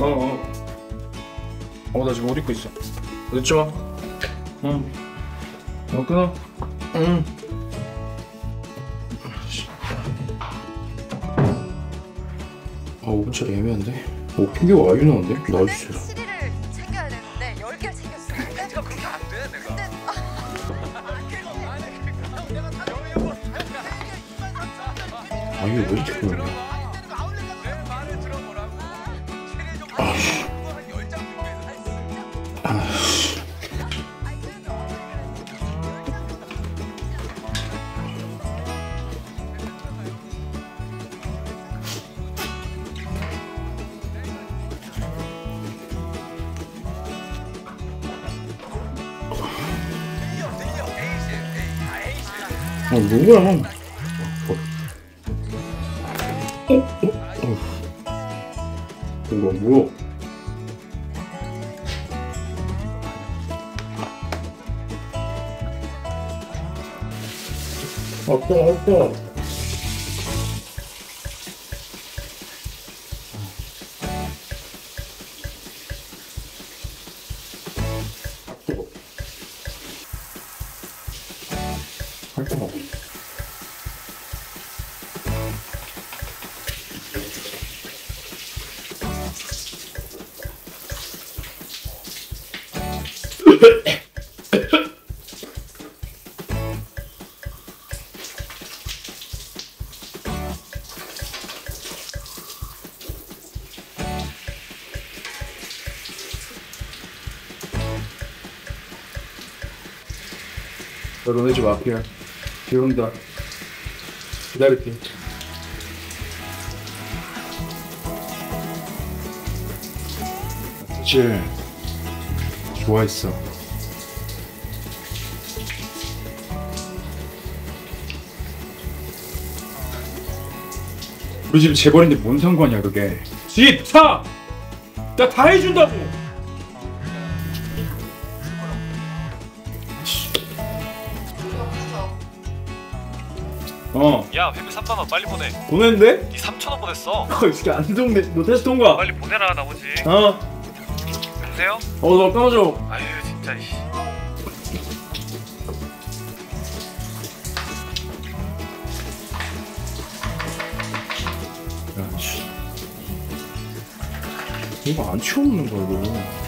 나 지금 옷 입고 있어. 늦지 마. 응. 끊어. 응. 아, 5분짜리 애매한데? 핑계가 와이 나는데? 나와주세요. CD를 챙겨야 되는데 10개를 챙겼어. 내가 그렇게 안 돼, 내가. 아, 이게 왜 이렇게 그러냐? 내 말을 들어보라고. 아씨. 한 10장 준비해서. 아씨. 누구야? 이거 뭐야? 아빠. 너네 집 앞이야. 비 온다. 기다릴게. 사실 좋아했어. 우리 집 재벌인데 뭔 상관이야 그게. 집 사! 나 다 해준다고! 야, 회비 3만원 빨리 보내. 보냈는데? 니 3천원 보냈어. 이 새끼 안 동네. 너 테스트 통과. 빨리 보내라, 나머지. 여보세요? 너 끊어줘. 아유, 진짜, 씨. 야, 씨. 이거 안 치워놓는 거야, 이거.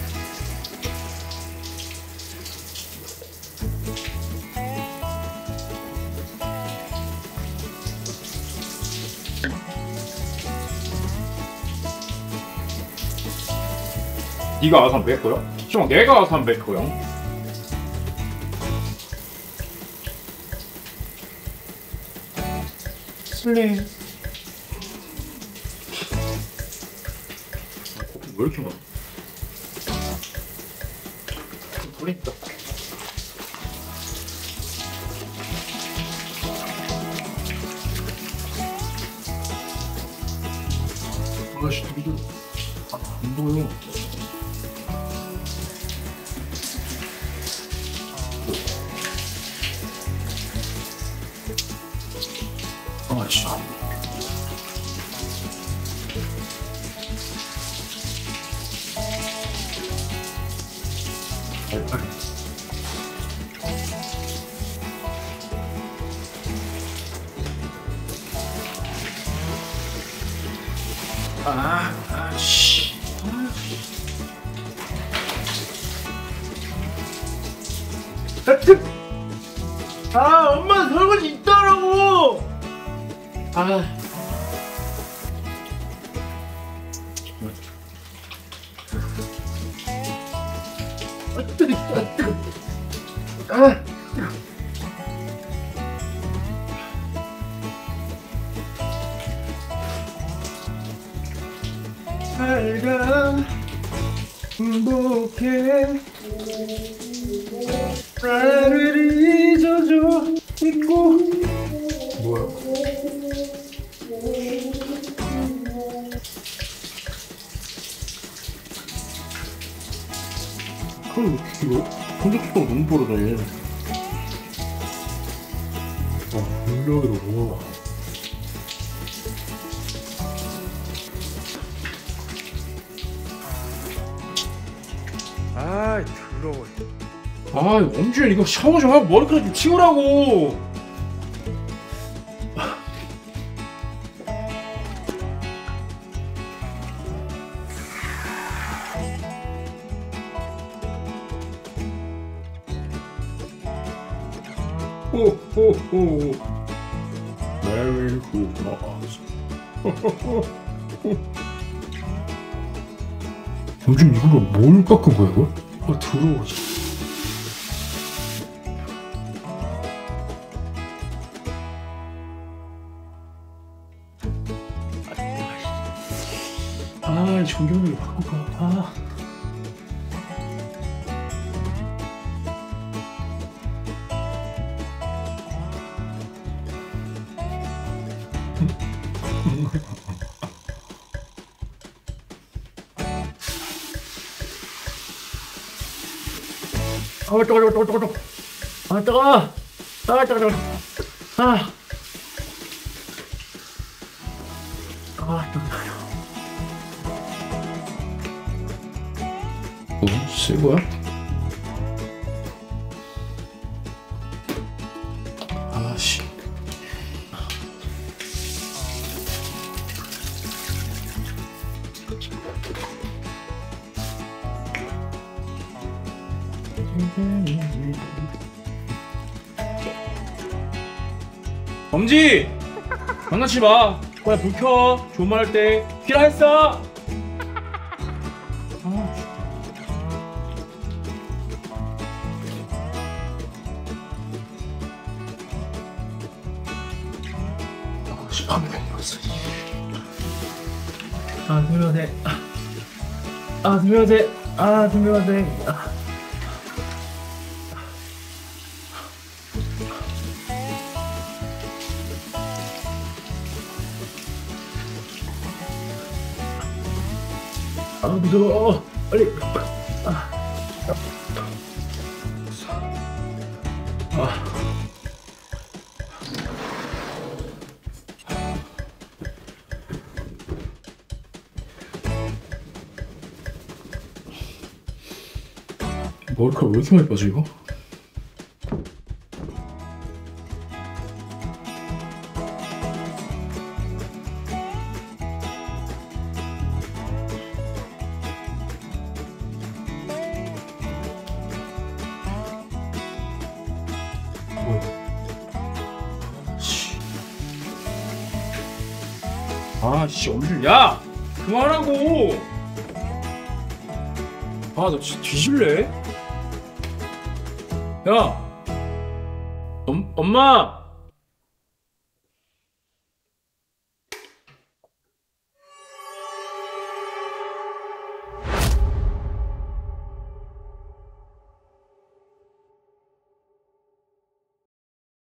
네가 알아서 하면 될 거야? 시방 내가 알아서 하면 될 거야? 슬림. 커피 왜 이렇게 많아? 돌린다. 아씨, 이거 안 보여. 아씨. 아씨. 엄마 설거지 있더라고. 살가 행복해 나를 잊어줘 있고 뭐야? 그럼 이거 공격수가 너무 빠르네. 공격으로 뭐? 아이 더러워. 아 엄준 이거 샤워 좀 하고 머리카락 좀 치우라고. 호호호 메리 크리스마스. 엄준 이걸로 뭘 깎은 거야 이거? 아 더러워. 아 전기를 바꿀까. 아. 아 뜨거. 아 뜨거. 아 뜨거. 아. 아 뜨거. 쓸 거야? 아씨. 엄지! 장난치지 마. 그냥 불 켜. 좋은 말 할 때. 키라 했어. 밤에 생겼어. 아 스미마세. 아 스미마세. 아 스미마세. 아 무서워. 빨리. 아. 머리카락 왜 이렇게 많이 빠져 이거? 뭐야? 아씨 엄준 야! 그만하고! 아 너 진짜 뒤질래? 야! 엄마!